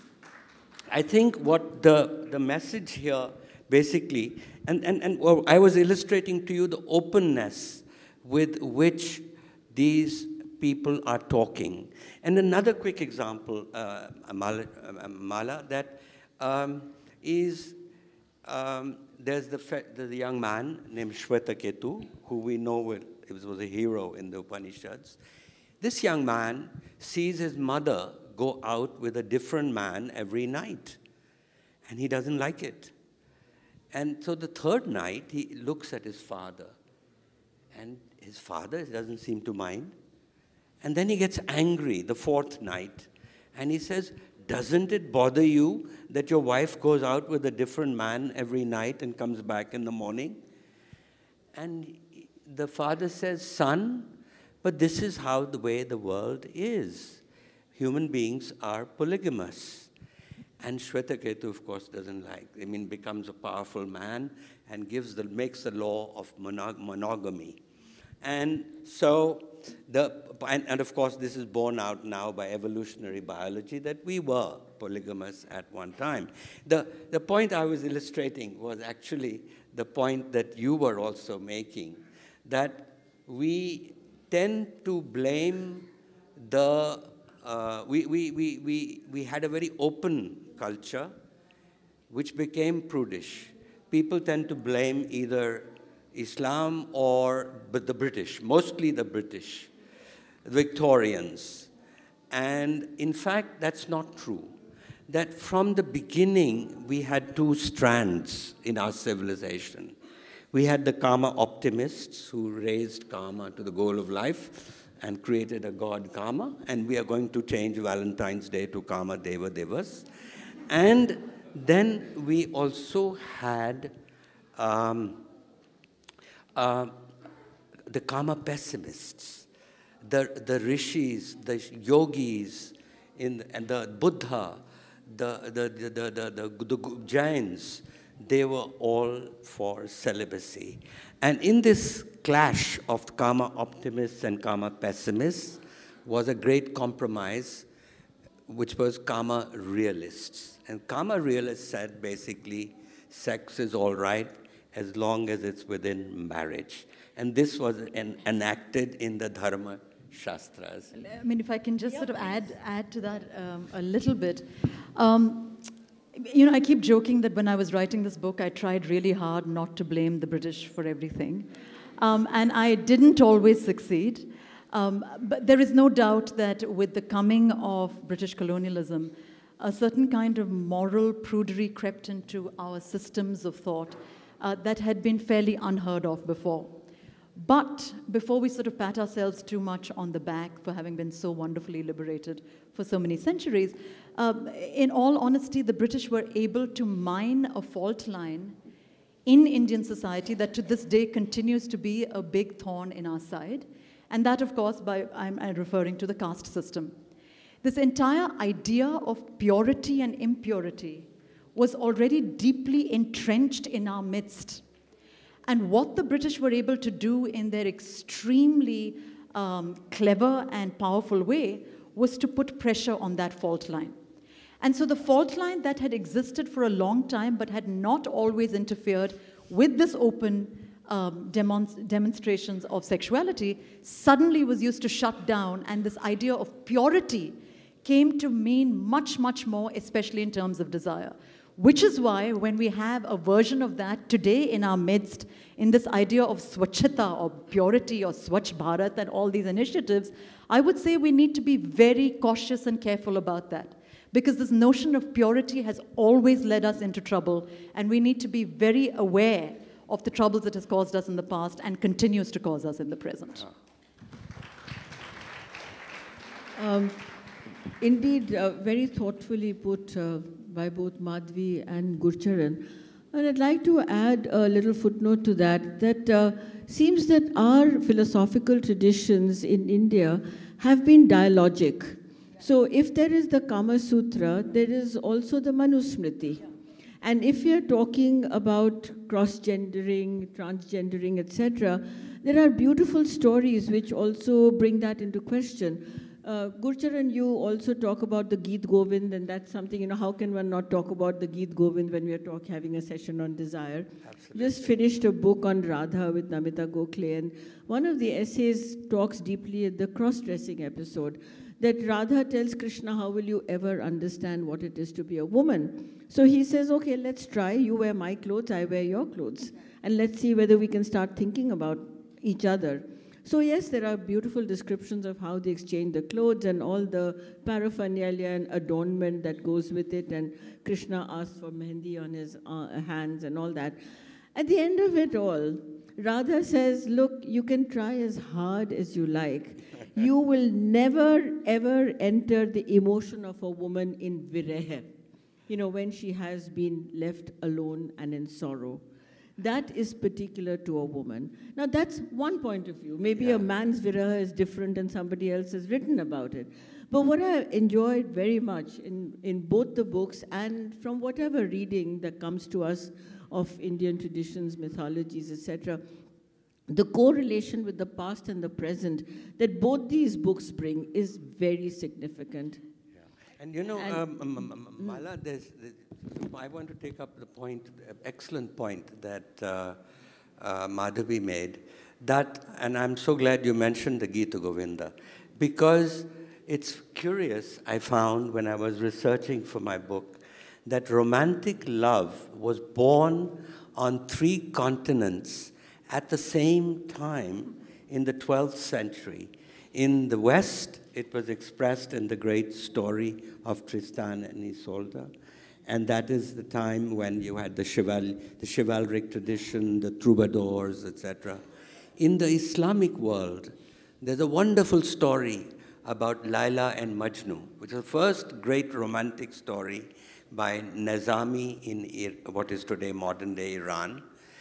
I think what the, the message here basically, and, and, and well, I was illustrating to you the openness with which these people are talking. And another quick example, uh, Mala, uh, Mala, that um, is, um, there's the, there's a young man named Shwetaketu, who we know will, was a hero in the Upanishads. This young man sees his mother go out with a different man every night, and he doesn't like it. And so the third night, he looks at his father. And his father doesn't seem to mind. And then he gets angry the fourth night. And he says, doesn't it bother you that your wife goes out with a different man every night and comes back in the morning? And the father says, son, but this is how the way the world is. Human beings are polygamous. And Shwetaketu, of course, doesn't like. I mean, becomes a powerful man and gives the, makes the law of monog monogamy. And so, the, and, and of course, this is borne out now by evolutionary biology that we were polygamous at one time. The, the point I was illustrating was actually the point that you were also making, that we tend to blame the, uh, we, we, we, we, we had a very open culture which became prudish. People tend to blame either Islam or but the British, mostly the British, Victorians. And in fact, that's not true. That from the beginning, we had two strands in our civilization. We had the karma optimists who raised karma to the goal of life and created a god karma, and we are going to change Valentine's Day to Karma Deva Devas. And then we also had um, uh, the karma pessimists, the, the rishis, the yogis, in, and the Buddha, the, the, the, the, the, the, the Jains, they were all for celibacy. And in this clash of karma optimists and karma pessimists was a great compromise, which was karma realists. And karma realists said basically, sex is all right as long as it's within marriage. And this was en enacted in the Dharma Shastras. I mean, if I can just yeah, sort of add, add to that um, a little bit. Um, you know, I keep joking that when I was writing this book, I tried really hard not to blame the British for everything. Um, and I didn't always succeed. Um, but there is no doubt that with the coming of British colonialism, a certain kind of moral prudery crept into our systems of thought uh, that had been fairly unheard of before. But before we sort of pat ourselves too much on the back for having been so wonderfully liberated for so many centuries, um, in all honesty, the British were able to mine a fault line in Indian society that to this day continues to be a big thorn in our side. And that, of course, by, I'm, I'm referring to the caste system. This entire idea of purity and impurity was already deeply entrenched in our midst. And what the British were able to do in their extremely um, clever and powerful way was to put pressure on that fault line. And so the fault line that had existed for a long time but had not always interfered with this open um, demonst demonstrations of sexuality suddenly was used to shut down, and this idea of purity came to mean much, much more, especially in terms of desire. Which is why when we have a version of that today in our midst, in this idea of swachhata or purity or Swachh Bharat and all these initiatives, I would say we need to be very cautious and careful about that. Because this notion of purity has always led us into trouble, and we need to be very aware of the troubles it has caused us in the past and continues to cause us in the present. Um, indeed, uh, very thoughtfully put uh, by both Madhvi and Gurcharan. And I'd like to add a little footnote to that, that uh, seems that our philosophical traditions in India have been dialogic. So if there is the Kama Sutra, there is also the Manusmriti. And if we are talking about cross-gendering, transgendering, et cetera, there are beautiful stories which also bring that into question. Uh, Gurcharan, you also talk about the Geet Govind, and that's something, you know, how can one not talk about the Geet Govind when we are talk, having a session on desire? Absolutely. Just finished a book on Radha with Namita Gokhale, and one of the essays talks deeply at the cross-dressing episode, that Radha tells Krishna, how will you ever understand what it is to be a woman? So he says, okay, let's try. You wear my clothes, I wear your clothes. And let's see whether we can start thinking about each other. So yes, there are beautiful descriptions of how they exchange the clothes and all the paraphernalia and adornment that goes with it, and Krishna asks for mehendi on his uh, hands and all that. At the end of it all, Radha says, look, you can try as hard as you like. You will never, ever enter the emotion of a woman in vireha, you know, when she has been left alone and in sorrow. That is particular to a woman. Now, that's one point of view. Maybe Yeah. a man's viraha is different and somebody else has written about it. But what I enjoyed very much in, in both the books and from whatever reading that comes to us of Indian traditions, mythologies, et cetera, the correlation with the past and the present that both these books bring is very significant. Yeah. And you know, And- um, um, um, um, Mala, there's, there's, I want to take up the point, uh, excellent point that uh, uh, Madhavi made, that, and I'm so glad you mentioned the Gita Govinda, because it's curious, I found when I was researching for my book, that romantic love was born on three continents at the same time in the twelfth century. In the West, it was expressed in the great story of Tristan and Isolde, and that is the time when you had the, chival the chivalric tradition, the troubadours, et cetera. In the Islamic world, there's a wonderful story about Laila and Majnu, which is the first great romantic story by Nizami in Ir what is today modern-day Iran.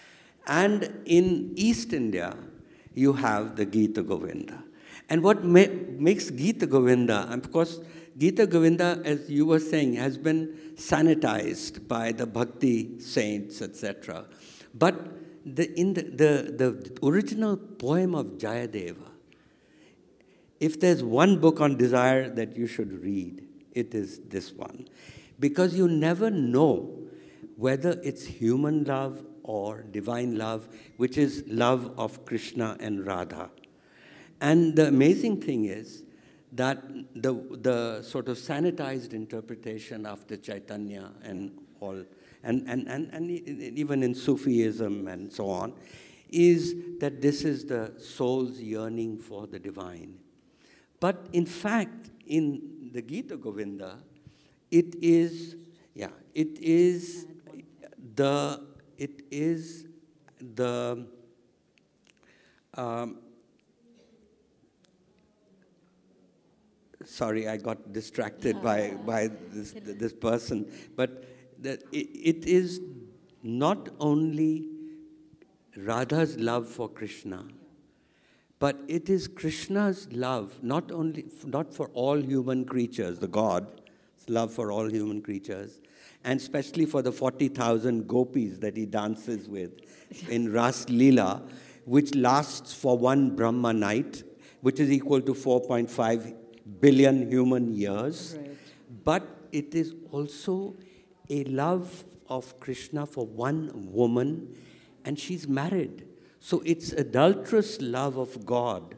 And in East India, you have the Gita Govinda. And what ma makes Gita Govinda, and of course, Gita Govinda, as you were saying, has been sanitized by the bhakti saints, et cetera. But the, in the, the, the original poem of Jayadeva, if there's one book on desire that you should read, it is this one. Because you never know whether it's human love or divine love, which is love of Krishna and Radha. And the amazing thing is that the, the sort of sanitized interpretation after Chaitanya and all, and, and, and, and even in Sufism and so on, is that this is the soul's yearning for the divine. But in fact, in the Gita Govinda, it is, yeah, it is the, it is the, um, sorry, I got distracted by, by this, this person, but the, it, it is not only Radha's love for Krishna, but it is Krishna's love, not only, not for all human creatures, the God's love for all human creatures, and especially for the forty thousand gopis that he dances with in Ras Leela, which lasts for one Brahma night, which is equal to four point five billion human years. Right. But it is also a love of Krishna for one woman, and she's married. So it's adulterous love of God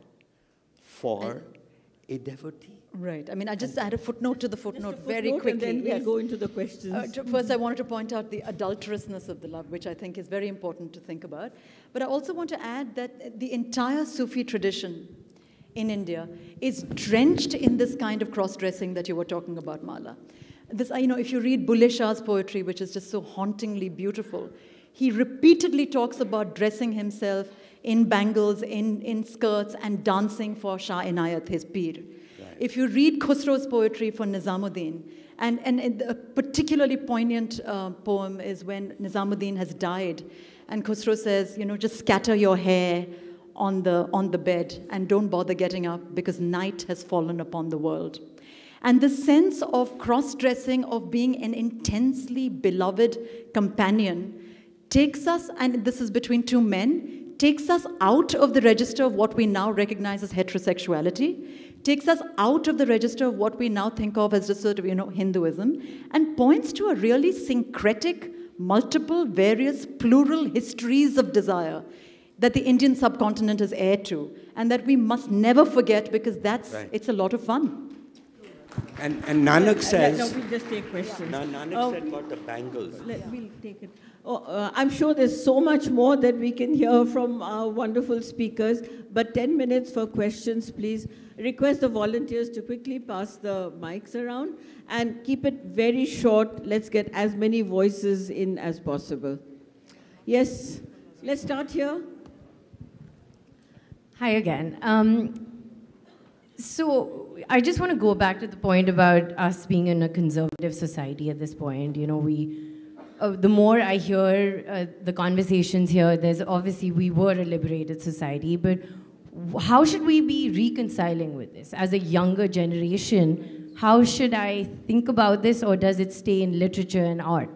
for a devotee. Right. I mean, I just add a footnote to the footnote, footnote very quickly. And then yes. we'll go into the questions. Uh, first, I wanted to point out the adulterousness of the love, which I think is very important to think about. But I also want to add that the entire Sufi tradition in India is drenched in this kind of cross-dressing that you were talking about, Mala. This, you know, if you read Bulleh Shah's poetry, which is just so hauntingly beautiful, he repeatedly talks about dressing himself in bangles, in, in skirts, and dancing for Shah Inayat, his peer. Right. If you read Khusro's poetry for Nizamuddin, and, and, and a particularly poignant uh, poem is when Nizamuddin has died, and Khusro says, you know, just scatter your hair on the, on the bed and don't bother getting up because night has fallen upon the world. And the sense of cross-dressing, of being an intensely beloved companion, takes us, and this is between two men, takes us out of the register of what we now recognize as heterosexuality, takes us out of the register of what we now think of as just sort of, you know, Hinduism, and points to a really syncretic, multiple, various, plural histories of desire that the Indian subcontinent is heir to, and that we must never forget because that's, right. It's a lot of fun. And, and Nanak says... No, we'll just take questions. Nanak oh, said about the bangles. Let, we'll take it. Oh, uh, I'm sure there's so much more that we can hear from our wonderful speakers, but ten minutes for questions, please. Request the volunteers to quickly pass the mics around and keep it very short. Let's get as many voices in as possible. Yes, let's start here. Hi again. Um, so I just want to go back to the point about us being in a conservative society at this point. You know, we, uh, the more I hear uh, the conversations here, there's obviously we were a liberated society, but how should we be reconciling with this? As a younger generation, how should I think about this, or does it stay in literature and art?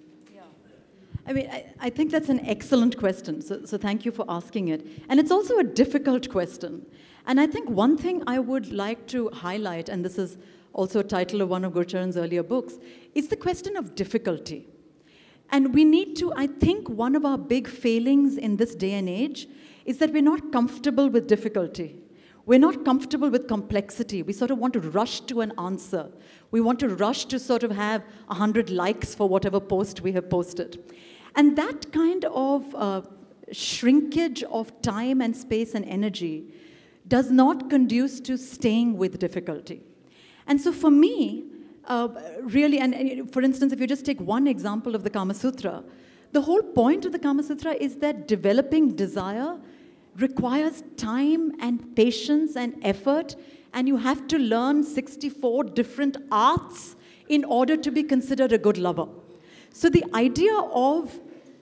I mean, I, I think that's an excellent question, so, so thank you for asking it. And it's also a difficult question. And I think one thing I would like to highlight, and this is also a title of one of Gurcharan's earlier books, is the question of difficulty. And we need to, I think one of our big failings in this day and age is that we're not comfortable with difficulty. We're not comfortable with complexity. We sort of want to rush to an answer. We want to rush to sort of have one hundred likes for whatever post we have posted. And that kind of uh, shrinkage of time and space and energy does not conduce to staying with difficulty. And so for me, uh, really, and, and for instance, if you just take one example of the Kama Sutra, the whole point of the Kama Sutra is that developing desire requires time and patience and effort, and you have to learn sixty-four different arts in order to be considered a good lover. So the idea of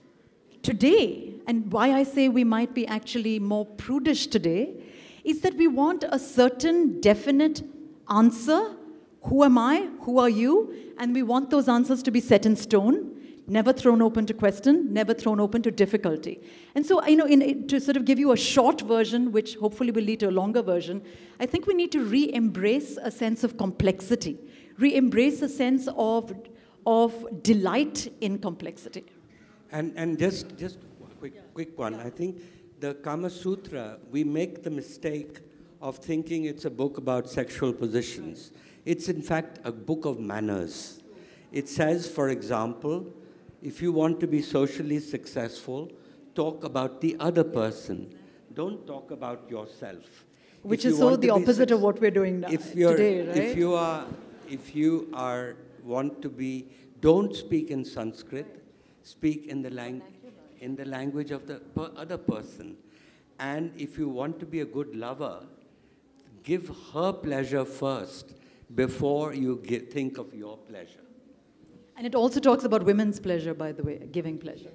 today, and why I say we might be actually more prudish today, is that we want a certain definite answer. Who am I? Who are you? And we want those answers to be set in stone, never thrown open to question, never thrown open to difficulty. And so, you know, in, to sort of give you a short version, which hopefully will lead to a longer version, I think we need to re-embrace a sense of complexity, re-embrace a sense of, of delight in complexity. And, and just, just a quick, quick one. I think the Kama Sutra, we make the mistake of thinking it's a book about sexual positions. It's in fact a book of manners. It says, for example, if you want to be socially successful, talk about the other person. Don't talk about yourself. Which is so the opposite of what we're doing now, if you're, today, right? If you are, if you are want to be, don't speak in Sanskrit. Speak in the, lang in the language of the per other person. And if you want to be a good lover, give her pleasure first before you give, think of your pleasure. And it also talks about women's pleasure, by the way, giving pleasure.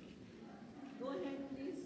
Go ahead, please.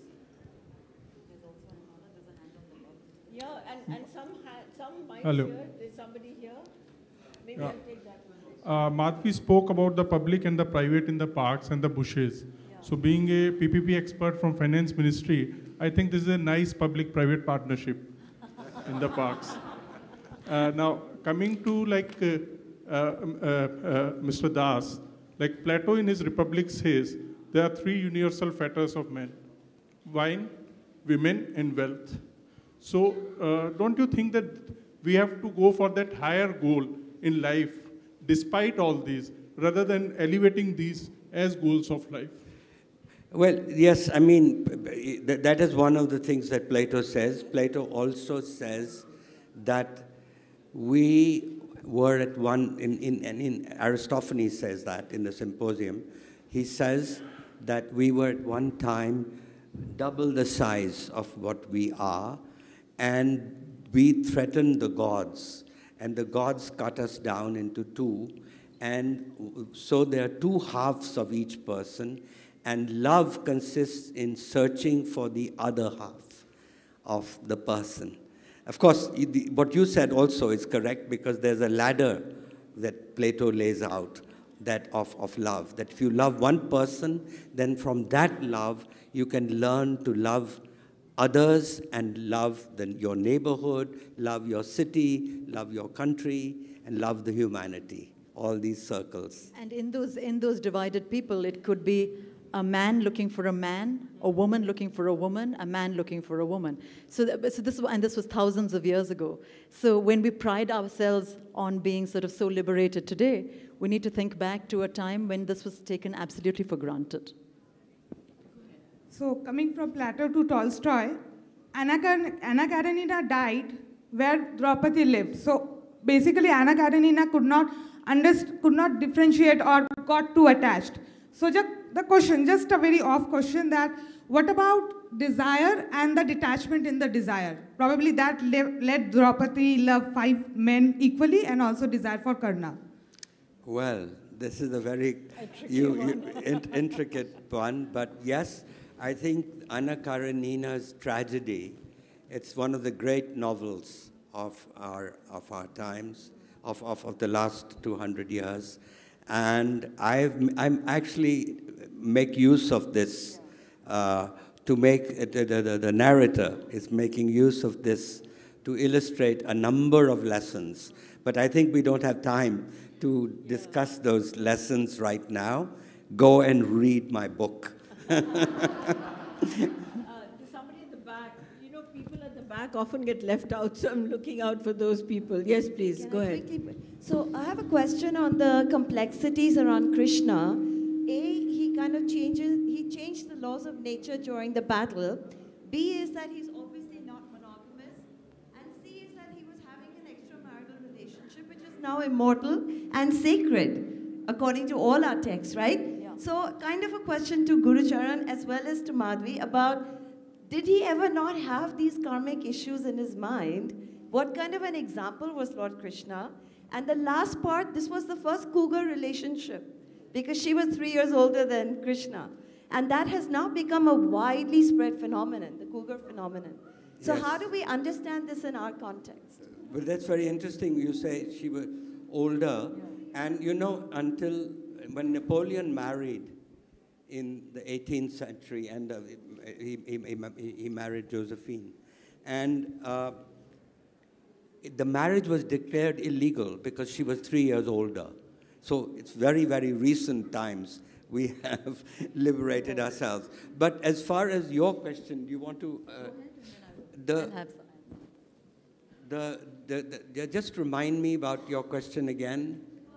Yeah, and, and some, some mics Hello. here. There's somebody here. Maybe Yeah. I'll take that one. Uh, Madhvi spoke about the public and the private in the parks and the bushes. Yeah. So being a P P P expert from Finance Ministry, I think this is a nice public-private partnership in the parks. Uh, now, coming to like uh, uh, uh, uh, Mister Das, like Plato in his Republic says, there are three universal fetters of men: wine, women, and wealth. So uh, don't you think that we have to go for that higher goal in life, despite all these, rather than elevating these as goals of life? Well, yes, I mean, that is one of the things that Plato says. Plato also says that we were at one, in, in, and in Aristophanes says that in the Symposium. He says that we were at one time double the size of what we are, and we threatened the gods. And the gods cut us down into two. And so there are two halves of each person. And love consists in searching for the other half of the person. Of course, what you said also is correct, because there's a ladder that Plato lays out that of, of love. That if you love one person, then from that love, you can learn to love others and love the, your neighborhood, love your city, love your country, and love the humanity, all these circles. And in those, in those divided people, it could be a man looking for a man, a woman looking for a woman, a man looking for a woman. So, that, so this, and this was thousands of years ago. So when we pride ourselves on being sort of so liberated today, we need to think back to a time when this was taken absolutely for granted. So coming from Plato to Tolstoy, Anna, Kar- Anna Karenina died where Draupadi lived. So basically Anna Karenina could not, underst- could not differentiate or got too attached. So just the question, just a very off question, that what about desire and the detachment in the desire? Probably that le- let Draupadi love five men equally and also desire for Karna. Well, this is a very you, you, in, intricate one, but yes, I think Anna Karenina's tragedy, it's one of the great novels of our, of our times, of, of, of the last two hundred years. And I've, I'm actually make use of this uh, to make, uh, the, the, the narrator is making use of this to illustrate a number of lessons. But I think we don't have time to discuss those lessons right now. Go and read my book. Uh, somebody in the back, you know, people at the back often get left out, so I'm looking out for those people. Yes, please, Can go I ahead. quickly- So I have a question on the complexities around Krishna. A, he kind of changes, he changed the laws of nature during the battle. B is that he's obviously not monogamous. And C is that he was having an extramarital relationship, which is now immortal and sacred, according to all our texts, right? Yeah. So kind of a question to Guru Charan as well as to Madhvi about, did he ever not have these karmic issues in his mind? What kind of an example was Lord Krishna? And the last part, this was the first cougar relationship because she was three years older than Krishna. And that has now become a widely spread phenomenon, the cougar phenomenon. So Yes. how do we understand this in our context? Well, that's very interesting. You say she was older. Yeah. And you know, until when Napoleon married in the eighteenth century, and uh, he, he, he, he married Josephine. And uh, the marriage was declared illegal because she was three years older. So it's very, very recent times we have liberated ourselves. But as far as your question, do you want to... Uh, the, the, the, the, just remind me about your question again.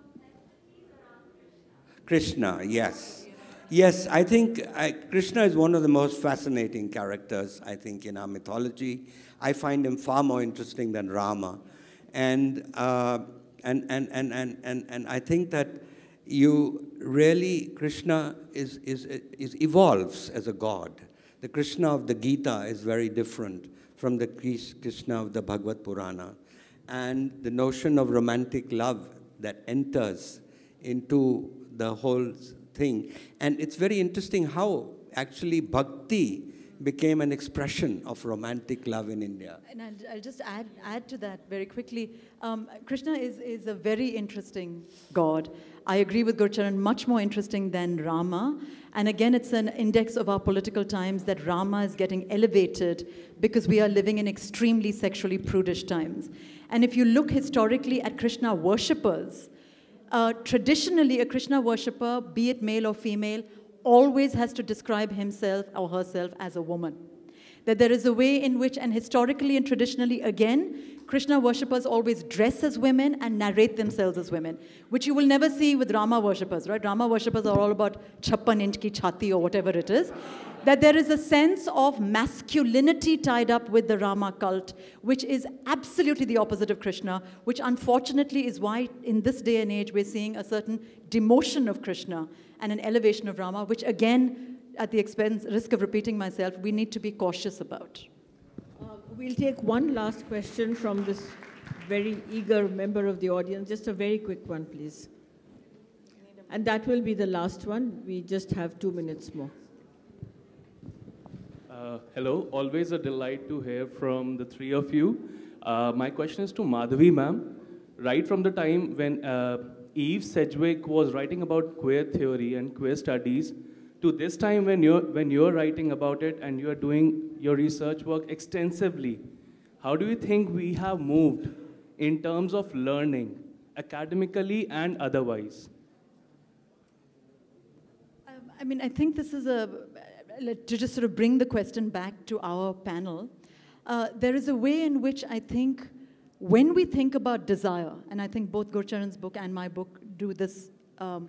Krishna, yes. Yes, I think I, Krishna is one of the most fascinating characters, I think, in our mythology. I find him far more interesting than Rama. And, uh, and, and, and, and, and, and I think that you really, Krishna is, is, is evolves as a god. The Krishna of the Gita is very different from the Krishna of the Bhagavad Purana. And the notion of romantic love that enters into the whole thing. And it's very interesting how actually bhakti became an expression of romantic love in India. And I'll, I'll just add, add to that very quickly. Um, Krishna is, is a very interesting god. I agree with Gurcharan, much more interesting than Rama. And again, it's an index of our political times that Rama is getting elevated because we are living in extremely sexually prudish times. And if you look historically at Krishna worshippers, uh, traditionally a Krishna worshipper, be it male or female, always has to describe himself or herself as a woman. That there is a way in which, and historically and traditionally again, Krishna worshippers always dress as women and narrate themselves as women, which you will never see with Rama worshippers, right? Rama worshippers are all about chappan inch ki chhati or whatever it is. That there is a sense of masculinity tied up with the Rama cult, which is absolutely the opposite of Krishna, which unfortunately is why in this day and age we're seeing a certain demotion of Krishna and an elevation of Rama, which again, at the expense, risk of repeating myself, we need to be cautious about. Uh, we'll take one last question from this very eager member of the audience. Just a very quick one, please. And that will be the last one. We just have two minutes more. Uh, hello, always a delight to hear from the three of you. Uh, my question is to Madhavi ma'am. Right from the time when uh, Eve Sedgwick was writing about queer theory and queer studies, to this time when you're, when you're writing about it and you're doing your research work extensively, how do you think we have moved in terms of learning, academically and otherwise? Um, I mean, I think this is a, to just sort of bring the question back to our panel, uh, there is a way in which I think when we think about desire, and I think both Gurcharan's book and my book do this, um,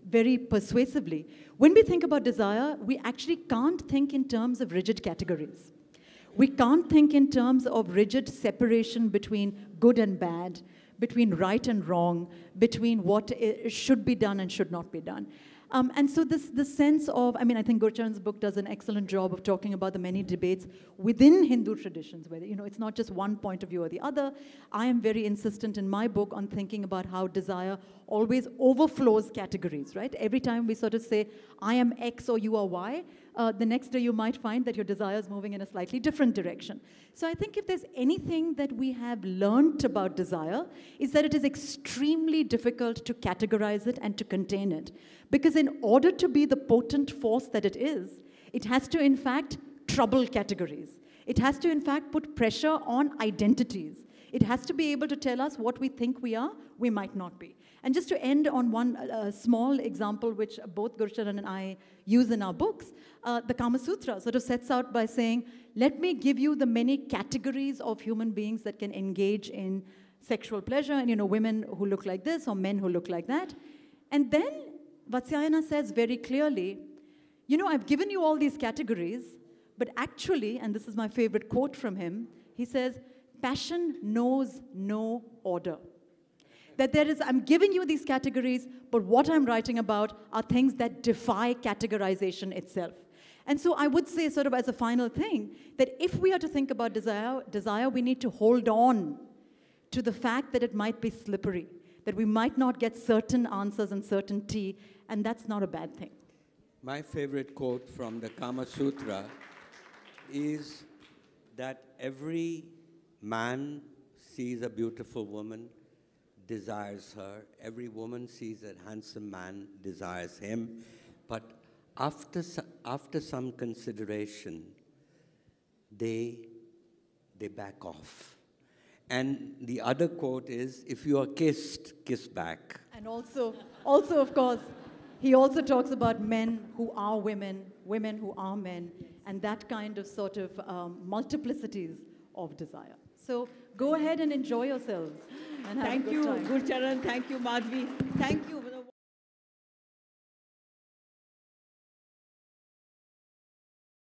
very persuasively. When we think about desire, we actually can't think in terms of rigid categories. We can't think in terms of rigid separation between good and bad, between right and wrong, between what should be done and should not be done. Um, and so this, this sense of, I mean, I think Gurcharan's book does an excellent job of talking about the many debates within Hindu traditions, where, you know, it's not just one point of view or the other. I am very insistent in my book on thinking about how desire always overflows categories, right? Every time we sort of say, I am X or you are Y, uh, the next day you might find that your desire is moving in a slightly different direction. So I think if there's anything that we have learned about desire, is that it is extremely difficult to categorize it and to contain it. Because in order to be the potent force that it is, it has to, in fact, trouble categories. It has to, in fact, put pressure on identities. It has to be able to tell us what we think we are, we might not be. And just to end on one uh, small example, which both Gurcharan and I use in our books, uh, the Kama Sutra sort of sets out by saying, let me give you the many categories of human beings that can engage in sexual pleasure, and, you know, women who look like this or men who look like that. And then Vatsyayana says very clearly, you know, I've given you all these categories, but actually, and this is my favorite quote from him, he says, passion knows no order. That there is, I'm giving you these categories, but what I'm writing about are things that defy categorization itself. And so I would say, sort of as a final thing, that if we are to think about desire, desire, we need to hold on to the fact that it might be slippery, that we might not get certain answers and certainty, and that's not a bad thing. My favorite quote from the Kama Sutra is that every man sees a beautiful woman, desires her. Every woman sees a handsome man, desires him. But after, after some consideration, they, they back off. And the other quote is, if you are kissed, kiss back. And also, also of course, he also talks about men who are women, women who are men, and that kind of sort of um, multiplicities of desire. So go ahead and enjoy yourselves. And thank have a you, good time. Gurcharan. Thank you, Madhvi. Thank you.